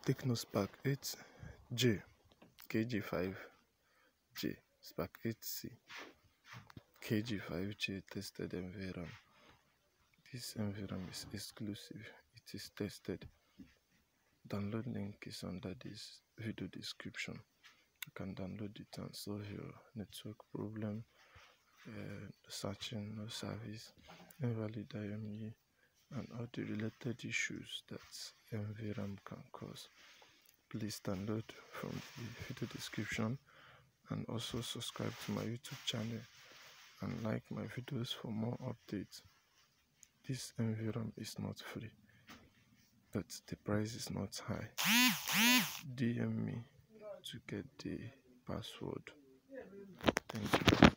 TECNO Kg5j Kg5j Spark 8C Kg5j tested Nvram. This Nvram is exclusive. It is tested. Download link is under this video description. You can download it and solve your network problem, searching no service, invalid IME, and all the related issues that Nvram can cause. Please download from the video description and also subscribe to my YouTube channel and like my videos for more updates. This Nvram is not free, but the price is not high. DM me to get the password. Thank you.